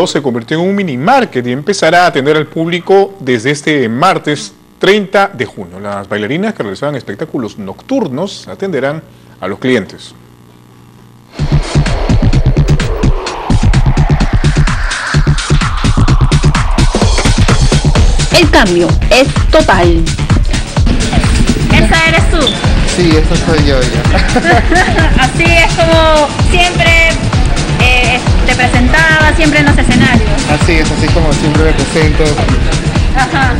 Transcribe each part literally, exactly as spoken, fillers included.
Se convirtió en un mini market y empezará a atender al público desde este martes treinta de junio. Las bailarinas que realizaban espectáculos nocturnos atenderán a los clientes. El cambio es total. ¿Esa eres tú? Sí, esa soy yo ya. Así es como siempre eh, te presentaba, siempre en los escenarios. Así es, así como siempre me presento. Ajá.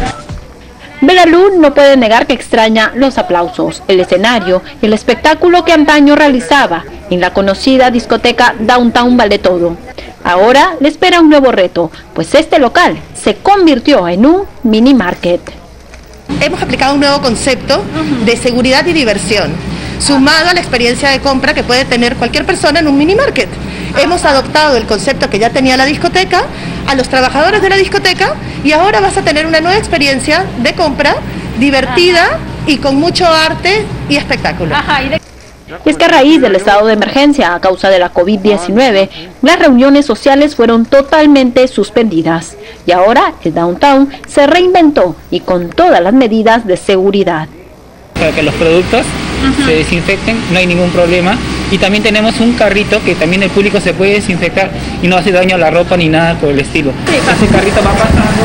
Belalú no puede negar que extraña los aplausos, el escenario y el espectáculo que antaño realizaba en la conocida discoteca Downtown Vale Todo. Ahora le espera un nuevo reto, pues este local se convirtió en un mini market. Hemos aplicado un nuevo concepto de seguridad y diversión, sumado a la experiencia de compra que puede tener cualquier persona en un mini market. Hemos adoptado el concepto que ya tenía la discoteca, a los trabajadores de la discoteca, y ahora vas a tener una nueva experiencia de compra divertida y con mucho arte y espectáculo. Ajá, y de... Y es que a raíz del estado de emergencia a causa de la COVID diecinueve, las reuniones sociales fueron totalmente suspendidas. Y ahora el Downtown se reinventó y con todas las medidas de seguridad. Para que los productos uh-huh. se desinfecten, no hay ningún problema. Y también tenemos un carrito que también el público se puede desinfectar y no hace daño a la ropa ni nada por el estilo. Sí, ese carrito va pasando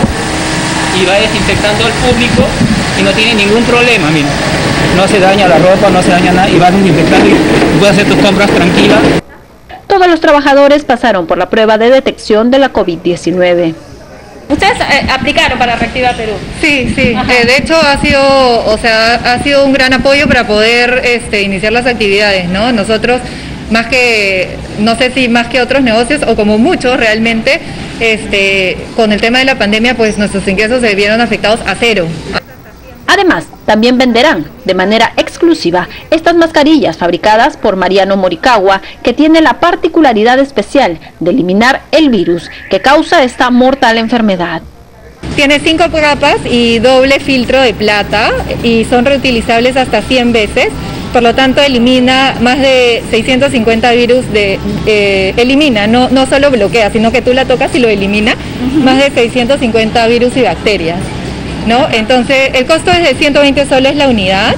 y va desinfectando al público y no tiene ningún problema, mira. No hace daño a la ropa, no hace daño a nada y vas desinfectando y puedes hacer tus compras tranquilas. Todos los trabajadores pasaron por la prueba de detección de la COVID diecinueve. ¿Ustedes eh, aplicaron para Reactiva Perú? Sí, sí. Eh, de hecho ha sido, o sea, ha sido un gran apoyo para poder este, iniciar las actividades, ¿no? Nosotros, más que, no sé si más que otros negocios o como muchos realmente, este, con el tema de la pandemia, pues nuestros ingresos se vieron afectados a cero. Además, también venderán de manera exclusiva estas mascarillas fabricadas por Mariano Morikawa, que tiene la particularidad especial de eliminar el virus que causa esta mortal enfermedad. Tiene cinco capas y doble filtro de plata y son reutilizables hasta cien veces, por lo tanto elimina más de seiscientos cincuenta virus, de, eh, elimina, no, no solo bloquea, sino que tú la tocas y lo elimina, uh-huh. más de seiscientos cincuenta virus y bacterias. ¿No? Entonces el costo es de ciento veinte soles la unidad.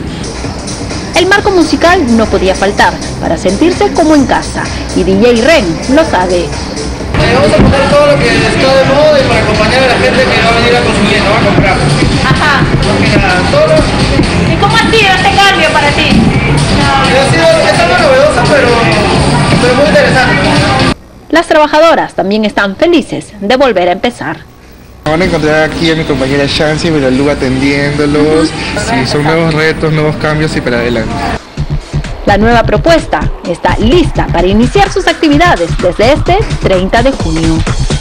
El marco musical no podía faltar para sentirse como en casa y D J Ren lo sabe. Eh, vamos a poner todo lo que está de moda y para acompañar a la gente que va a venir a consumir, no va a comprar. Ajá. Mira, todo... ¿Y cómo ha sido este cambio para ti? No. Ha sido, es algo novedoso, pero, pero muy interesante. Las trabajadoras también están felices de volver a empezar. Van a encontrar aquí a mi compañera Shansi y Belalú atendiéndolos. Sí, son nuevos retos, nuevos cambios y para adelante. La nueva propuesta está lista para iniciar sus actividades desde este treinta de junio.